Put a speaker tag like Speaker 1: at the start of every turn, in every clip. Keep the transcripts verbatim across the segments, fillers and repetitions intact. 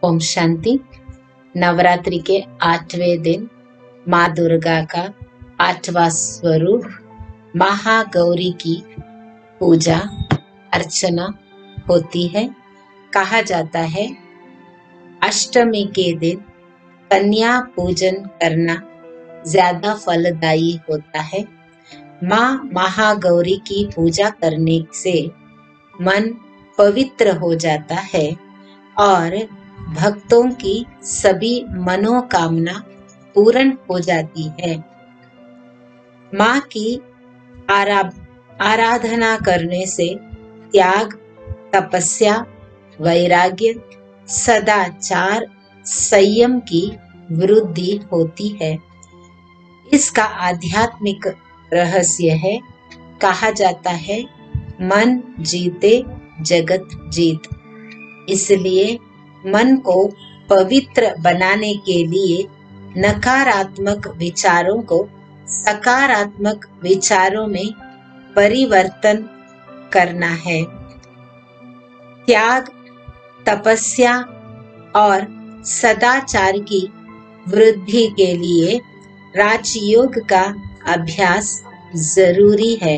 Speaker 1: ओम शांति। नवरात्रि के आठवें दिन माँ दुर्गा का आठवां स्वरूप महागौरी की पूजा अर्चना होती है। कहा जाता है अष्टमी के दिन कन्या पूजन करना ज्यादा फलदायी होता है। माँ महागौरी की पूजा करने से मन पवित्र हो जाता है और भक्तों की सभी मनोकामना पूर्ण हो जाती है। माँ की आरा आराधना करने से त्याग, तपस्या, वैराग्य, सदाचार, संयम की वृद्धि होती है। इसका आध्यात्मिक रहस्य है। कहा जाता है मन जीते जगत जीत। इसलिए मन को पवित्र बनाने के लिए नकारात्मक विचारों को सकारात्मक विचारों में परिवर्तन करना है। त्याग, तपस्या और सदाचार की वृद्धि के लिए राजयोग का अभ्यास जरूरी है।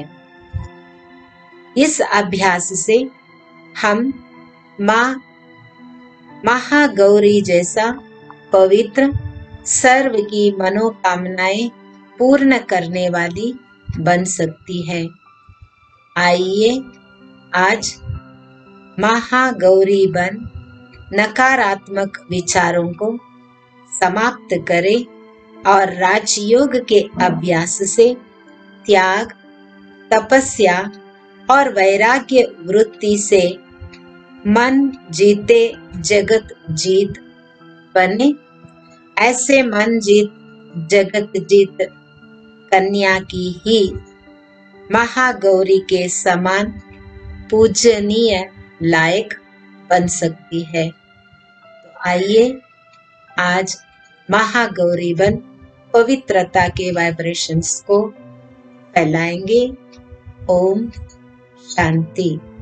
Speaker 1: इस अभ्यास से हम माँ महागौरी जैसा पवित्र, सर्व की मनोकामनाएं पूर्ण करने वाली बन सकती है। आइए आज महागौरी बन नकारात्मक विचारों को समाप्त करें और राजयोग के अभ्यास से त्याग, तपस्या और वैराग्य वृत्ति से मन जीते जगत जीत बने। ऐसे मन जीत जगत जीत कन्या की ही महागौरी के समान पूजनीय लायक बन सकती है। तो आइए आज महागौरी बन पवित्रता के वाइब्रेशंस को फैलाएंगे। ओम शांति।